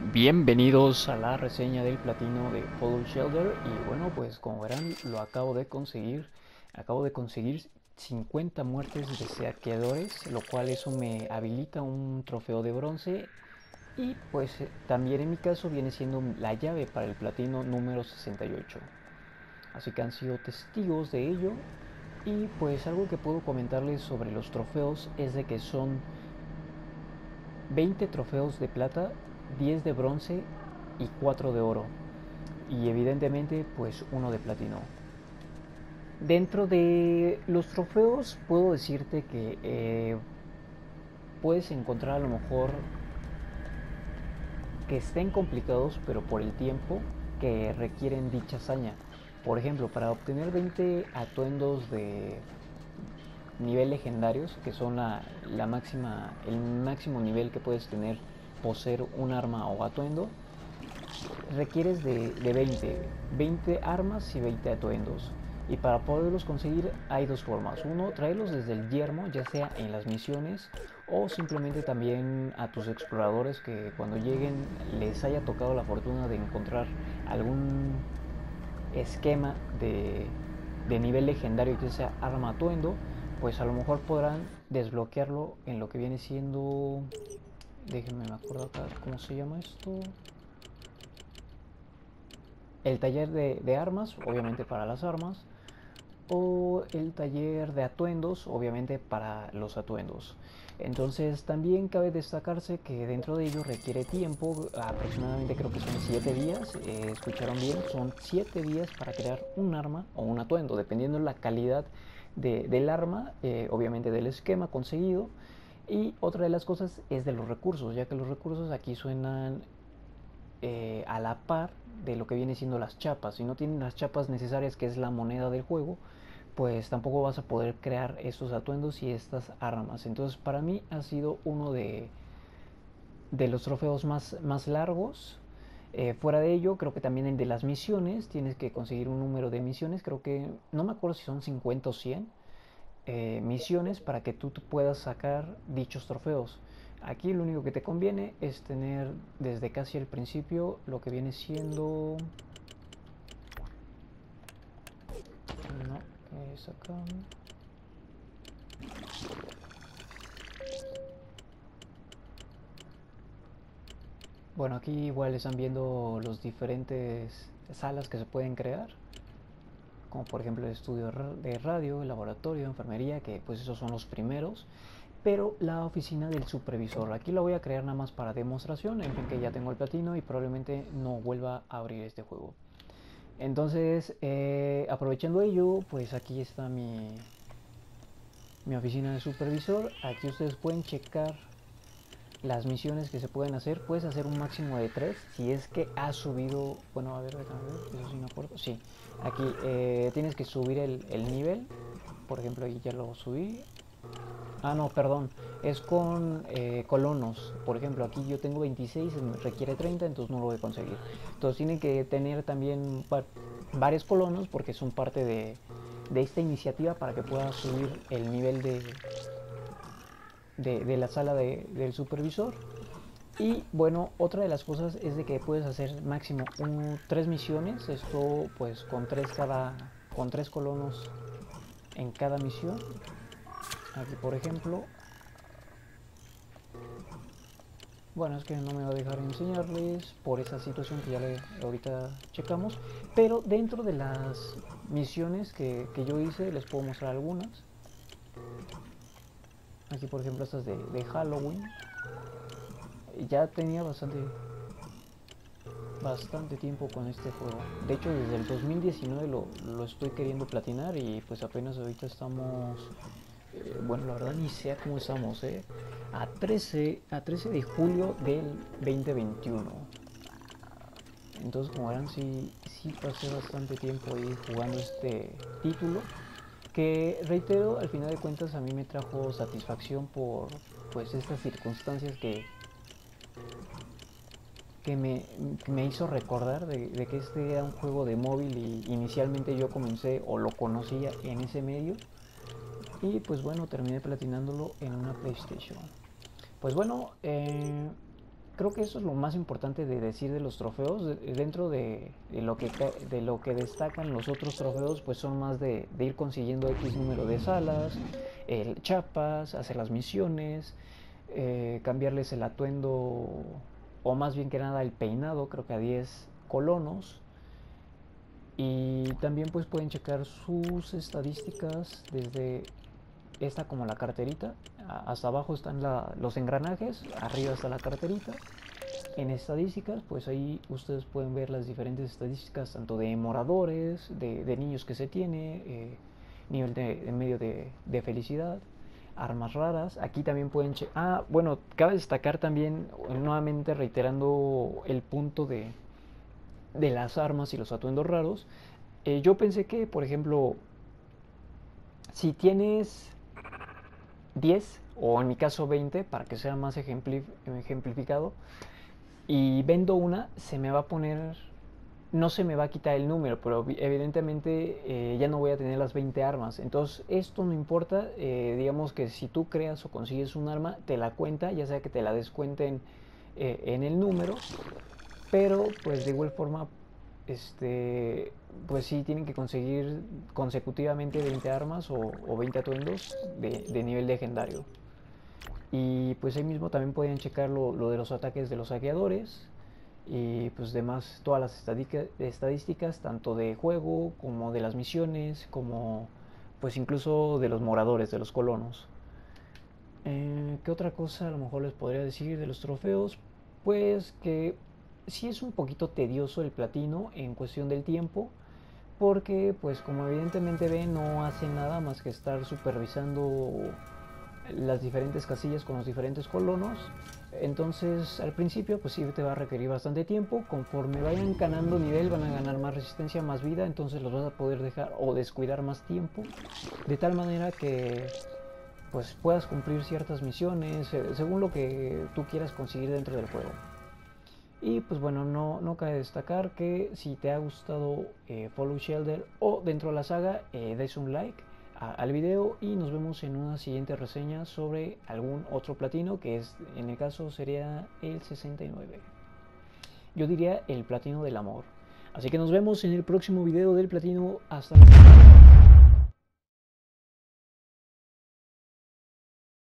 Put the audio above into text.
Bienvenidos a la reseña del platino de Fallout Shelter y bueno, pues como verán lo acabo de conseguir. Acabo de conseguir 50 muertes de saqueadores, lo cual eso me habilita un trofeo de bronce y pues también en mi caso viene siendo la llave para el platino número 68. Así que han sido testigos de ello y pues algo que puedo comentarles sobre los trofeos es de que son 20 trofeos de plata, 10 de bronce y 4 de oro. Y evidentemente pues uno de platino. Dentro de los trofeos puedo decirte que puedes encontrar a lo mejor que estén complicados, pero por el tiempo que requieren dicha hazaña. Por ejemplo, para obtener 20 atuendos de nivel legendarios, que son el máximo nivel que puedes tener poseer un arma o atuendo, requieres de 20 armas y 20 atuendos. Y para poderlos conseguir hay dos formas. Uno, traerlos desde el yermo, ya sea en las misiones o simplemente también a tus exploradores que cuando lleguen les haya tocado la fortuna de encontrar algún esquema de nivel legendario, ya sea arma atuendo, pues a lo mejor podrán desbloquearlo en lo que viene siendo... Déjenme me acuerdo acá cómo se llama esto. El taller de armas, obviamente para las armas, o el taller de atuendos, obviamente para los atuendos. Entonces también cabe destacarse que dentro de ello requiere tiempo, aproximadamente creo que son 7 días, escucharon bien, son 7 días para crear un arma o un atuendo, dependiendo de la calidad del arma, obviamente del esquema conseguido. Y otra de las cosas es de los recursos, ya que los recursos aquí suenan a la par de lo que viene siendo las chapas. Si no tienen las chapas necesarias, que es la moneda del juego, pues tampoco vas a poder crear estos atuendos y estas armas. Entonces para mí ha sido uno de los trofeos más largos. Fuera de ello, creo que también el de las misiones, tienes que conseguir un número de misiones, creo que no me acuerdo si son 50 o 100 misiones para que tú puedas sacar dichos trofeos. Aquí lo único que te conviene es tener desde casi el principio lo que viene siendo... No, ¿qué es acá? Bueno, aquí igual están viendo los diferentes salas que se pueden crear, como por ejemplo el estudio de radio, el laboratorio, enfermería, que pues esos son los primeros, pero la oficina del supervisor, aquí la voy a crear nada más para demostración, en fin que ya tengo el platino y probablemente no vuelva a abrir este juego. Entonces, aprovechando ello, pues aquí está mi oficina de supervisor, aquí ustedes pueden checar las misiones que se pueden hacer. Puedes hacer un máximo de 3 si es que has subido, bueno, a ver, eso sí me acuerdo, sí, aquí tienes que subir el nivel, por ejemplo ahí ya lo subí. Ah, no, perdón, es con colonos, por ejemplo aquí yo tengo 26, requiere 30, entonces no lo voy a conseguir. Entonces tienen que tener también varios colonos porque son parte de esta iniciativa para que pueda subir el nivel de la sala del supervisor. Y bueno, otra de las cosas es de que puedes hacer máximo 3 misiones, esto pues con 3 colonos en cada misión. Aquí por ejemplo, bueno, es que no me va a dejar enseñarles por esa situación que ahorita checamos, pero dentro de las misiones que yo hice les puedo mostrar algunas. Aquí por ejemplo estas de Halloween, ya tenía bastante tiempo con este juego. De hecho, desde el 2019 lo estoy queriendo platinar y pues apenas ahorita estamos... bueno, la verdad ni sé cómo estamos, ¿eh? A 13 de julio del 2021. Entonces, como verán, sí pasé bastante tiempo ahí jugando este título. Que reitero, al final de cuentas a mí me trajo satisfacción por pues estas circunstancias que me hizo recordar de que este era un juego de móvil y inicialmente yo comencé o lo conocía en ese medio y pues bueno, terminé platinándolo en una PlayStation. Pues bueno, creo que eso es lo más importante de decir de los trofeos. Dentro de lo que destacan los otros trofeos, pues son más de ir consiguiendo X número de salas, chapas, hacer las misiones, cambiarles el atuendo, o más bien que nada el peinado, creo que a 10 colonos. Y también pues pueden checar sus estadísticas desde esta como la carterita. Hasta abajo están los engranajes, arriba está la carterita. En estadísticas, pues ahí ustedes pueden ver las diferentes estadísticas, tanto de moradores, de niños que se tiene, nivel de medio de felicidad, armas raras. Aquí también pueden bueno, cabe destacar también, nuevamente reiterando el punto de las armas y los atuendos raros. Yo pensé que, por ejemplo, si tienes 10 o en mi caso 20, para que sea más ejemplificado, y vendo una, se me va a poner, no se me va a quitar el número, pero evidentemente ya no voy a tener las 20 armas. Entonces esto no importa, digamos que si tú creas o consigues un arma, te la cuenta, ya sea que te la descuenten en el número, pero pues de igual forma pues sí tienen que conseguir consecutivamente 20 armas o 20 atuendos de nivel legendario. Y pues ahí mismo también pueden checar lo de los ataques de los saqueadores y pues demás, todas las estadísticas tanto de juego como de las misiones, como pues incluso de los moradores, de los colonos. ¿Qué otra cosa a lo mejor les podría decir de los trofeos? Pues que sí es un poquito tedioso el platino en cuestión del tiempo, porque pues como evidentemente ven, no hace nada más que estar supervisando las diferentes casillas con los diferentes colonos. Entonces al principio pues sí te va a requerir bastante tiempo. Conforme vayan ganando nivel van a ganar más resistencia, más vida, entonces los vas a poder dejar o descuidar más tiempo, de tal manera que pues puedas cumplir ciertas misiones según lo que tú quieras conseguir dentro del juego. Y pues bueno, no cabe destacar que si te ha gustado Fallout Shelter o dentro de la saga, des un like al video y nos vemos en una siguiente reseña sobre algún otro platino, que es, en el caso sería el 69. Yo diría el platino del amor. Así que nos vemos en el próximo video del platino. Hasta la próxima.